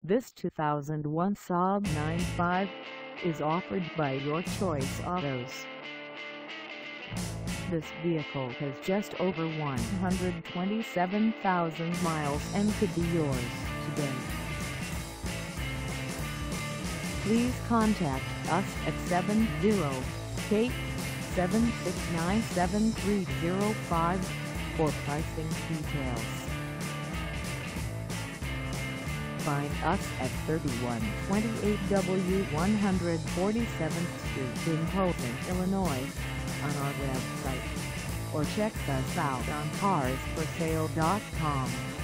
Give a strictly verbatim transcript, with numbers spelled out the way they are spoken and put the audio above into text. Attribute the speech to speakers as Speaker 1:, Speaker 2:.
Speaker 1: This two thousand one Saab nine five is offered by Your Choice Autos. This vehicle has just over one hundred twenty-seven thousand miles and could be yours today. Please contact us at seven zero eight, seven six nine, seven three zero five for pricing details. Find us at thirty-one twenty-eight W one forty-seventh Street in Houghton, Illinois, on our website, or check us out on cars for sale dot com.